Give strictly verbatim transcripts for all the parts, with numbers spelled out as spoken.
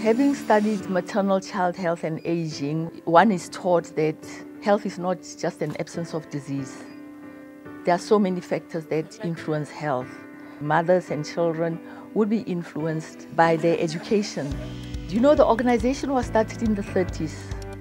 Having studied maternal child health and aging, one is taught that health is not just an absence of disease. There are so many factors that influence health. Mothers and children would be influenced by their education. You know, the organization was started in the thirties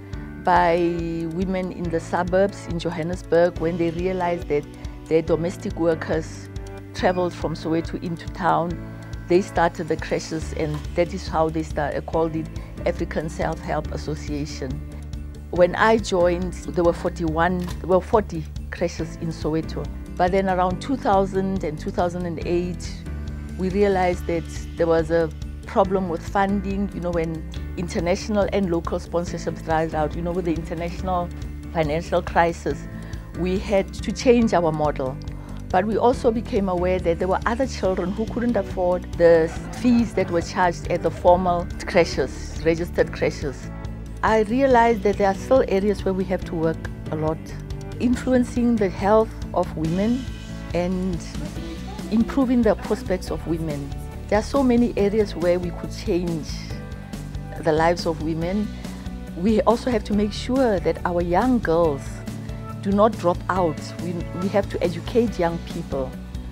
by women in the suburbs in Johannesburg when they realized that their domestic workers traveled from Soweto into town. They started the creches, and that is how they started, called it African Self-Help Association. When I joined, there were forty-one, there were forty creches in Soweto. But then around two thousand and two thousand eight, we realized that there was a problem with funding. You know, when international and local sponsorships dried out, you know, with the international financial crisis, we had to change our model. But we also became aware that there were other children who couldn't afford the fees that were charged at the formal creches, registered creches. I realized that there are still areas where we have to work a lot. Influencing the health of women and improving the prospects of women. There are so many areas where we could change the lives of women. We also have to make sure that our young girls do not drop out. We, we have to educate young people.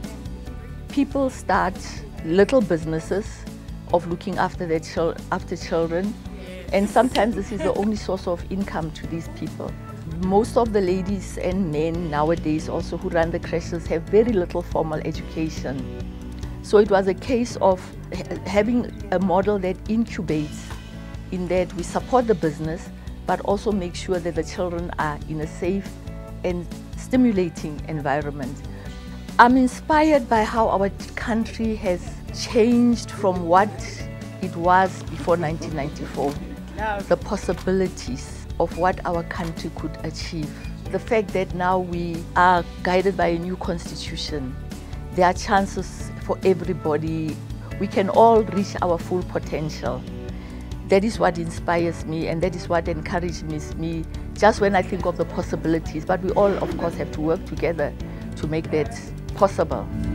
People start little businesses of looking after their chil after children, and sometimes this is the only source of income to these people. Most of the ladies and men nowadays also who run the creches have very little formal education. So it was a case of having a model that incubates, in that we support the business but also make sure that the children are in a safe and stimulating environment. I'm inspired by how our country has changed from what it was before nineteen ninety-four. The possibilities of what our country could achieve. The fact that now we are guided by a new constitution. There are chances for everybody. We can all reach our full potential. That is what inspires me, and that is what encourages me just when I think of the possibilities. But we all, of course, have to work together to make that possible.